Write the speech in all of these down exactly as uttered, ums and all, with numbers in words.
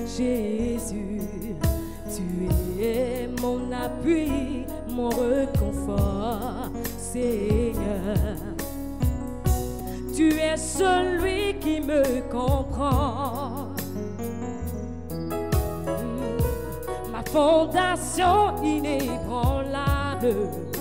Jésus, tu es mon appui, mon réconfort, Seigneur. Tu es celui qui me comprend. Ma fondation inébranlable.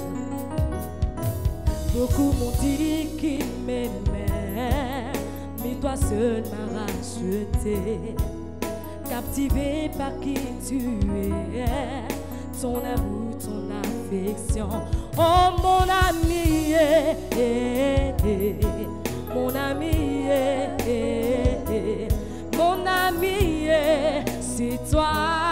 Beaucoup m'ont dit qu'ils m'aimaient, mais toi seul m'as racheté. Captivé par qui tu es, ton amour, ton affection. Oh mon ami, eh, eh, eh, mon ami, eh, eh, eh, mon ami, eh, c'est toi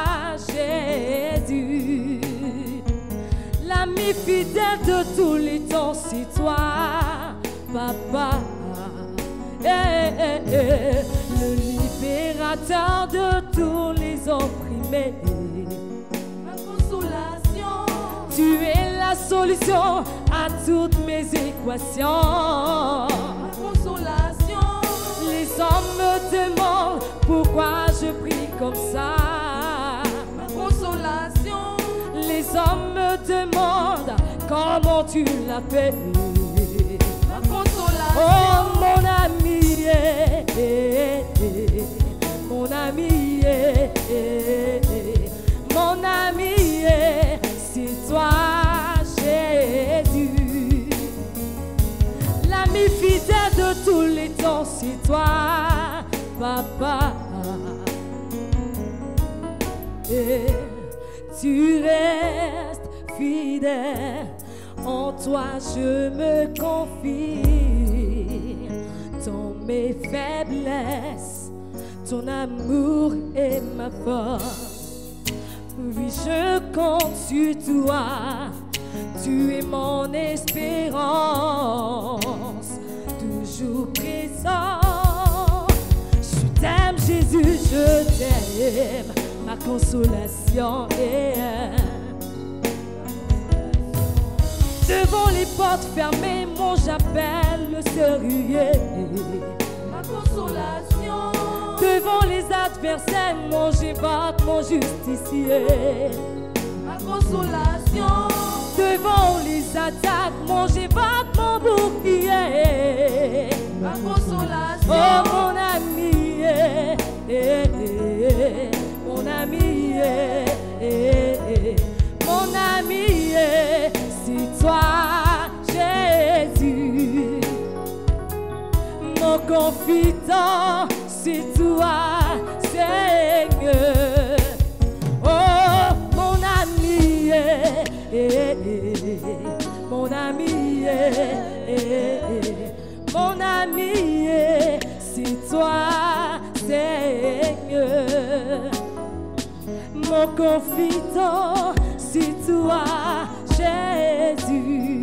Jésus. L'ami fidèle de tous les temps, c'est toi, Papa. Eh, eh, eh, le libérateur de tous les opprimés. Ma consolation. Tu es la solution à toutes mes équations. Ma consolation. Les hommes me demandent pourquoi je prie comme ça. Ma consolation. Les hommes me demandent comment tu l'as fait. Ma consolation. Oh mon ami, eh, eh, eh, mon ami, eh, eh, eh, mon ami, eh, c'est toi Jésus. L'ami fidèle de tous les temps, c'est toi, Papa. Et tu restes fidèle, en toi je me confie. Dans mes faiblesses, ton amour est ma force. Oui, je compte sur toi, tu es mon espérance, toujours présent. Je t'aime Jésus, je t'aime, ma consolation est. Devant les portes fermées, mon j'appelle le serrurier. Ma consolation. Devant les adversaires, mon j'évoque mon justicier. Ma consolation. Devant les attaques, mon j'évoque mon bouclier. Ma consolation. Oh mon ami, eh, eh, eh, mon ami, eh, eh, eh, mon ami, eh, c'est toi Jésus. Mon confident, c'est toi Seigneur. Oh mon ami, eh, eh, eh, mon ami, eh, eh, eh, mon ami, eh, c'est toi Seigneur. Mon confident, c'est toi Jésus.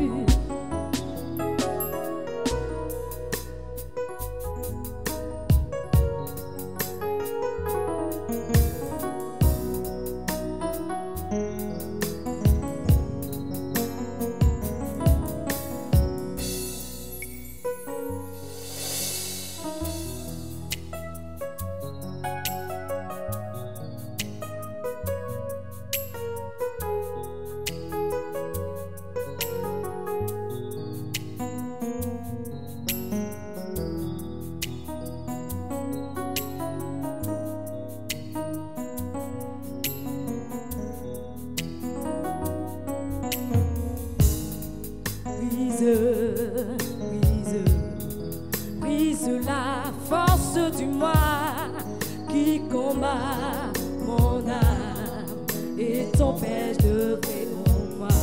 Brise, brise la force du moi qui combat mon âme et t'empêche de rêver en moi.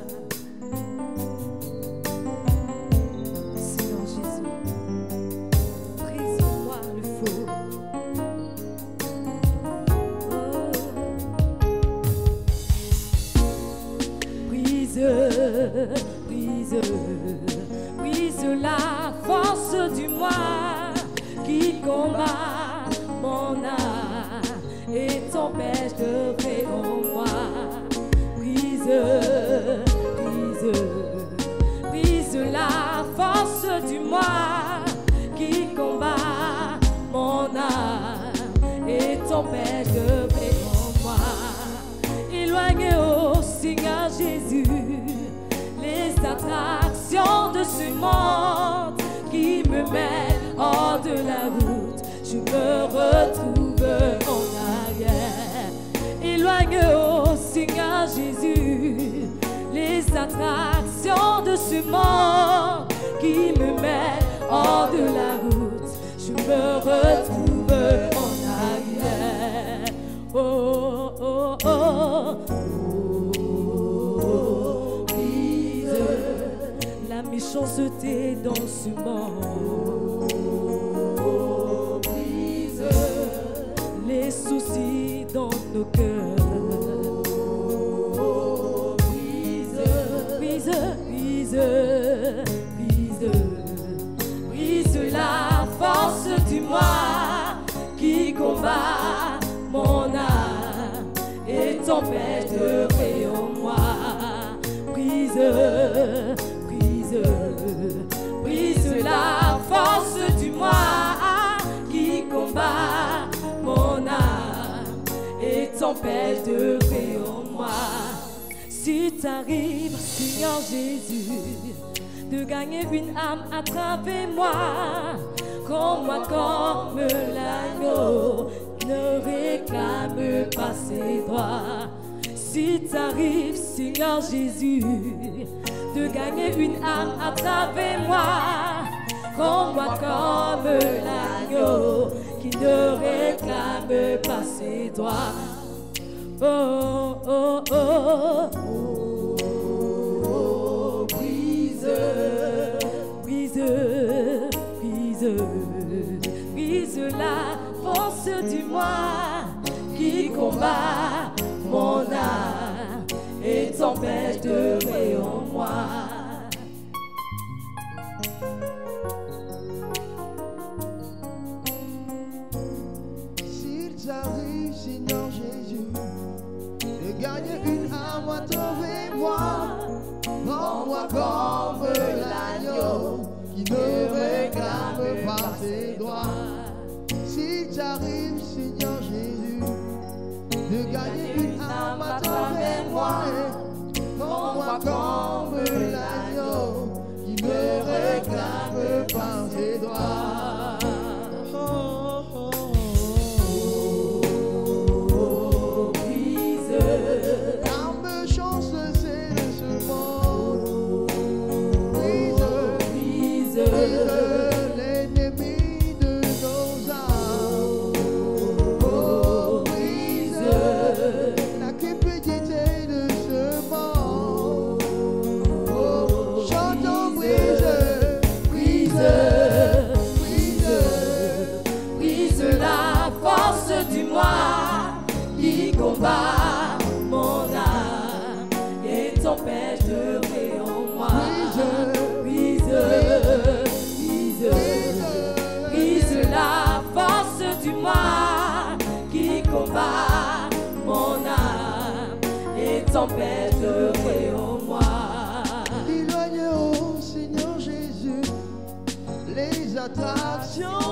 Seigneur Jésus, brise en moi le faux. Oh. Brise, brise, brise la force du moi qui combat mon âme et t'empêche de rêver en moi. Brise, brise, brise la force du moi qui combat mon âme et t'empêche tempête de paix en moi. Éloigne au Seigneur Jésus les attractions de ce monde qui me mènent hors de la route. Je me retrouve en arrière. Éloigne au Seigneur Jésus les attractions de ce monde qui me mènent hors de la route. Je me retrouve en arrière. Oh, oh, oh, oh, brise la méchanceté dans ce monde. Oh, brise les soucis dans nos cœurs. Oh, brise, brise, brise, brise, brise la force du moi qui combat mon âme et tempête de paix en moi. Brise, brise, brise la force du moi qui combat mon âme et tempête de paix en moi. Si t'arrives, Seigneur Jésus, de gagner une âme à travers moi, comme moi, comme l'agneau, ne réclame pas ses droits. Si t'arrives, Seigneur Jésus, de gagner une âme à travers moi, comme moi, comme l'agneau, qui ne réclame pas ses droits. Oh, oh, oh, oh, oh, brise, brise, brise, brise la force du moi qui combat mon âme et tempête de paix en moi. S'il t'arrive, Seigneur Jésus, de gagner une âme à travers moi, rends-moi comme l'agneau qui ne réclame pas ses droits. S'il t'arrive, Seigneur Jésus, de gagner une âme à travers moi, rends-moi comme l'agneau qui ne réclame pas ses droits. Oh, oh, oh, oh, Brise la méchance, c'est de ce monde. Brise, brise, brise l'ennemi de nos âmes. Oh, brise la cupidité de ce monde. Oh, chantons, brise, brise, brise, brise la force du moi qui combat mon âme et tempête de paix en moi. Brise, brise, brise la force du moi qui combat mon âme et tempête de paix en moi. éloigne, oh Seigneur Jésus, les attractions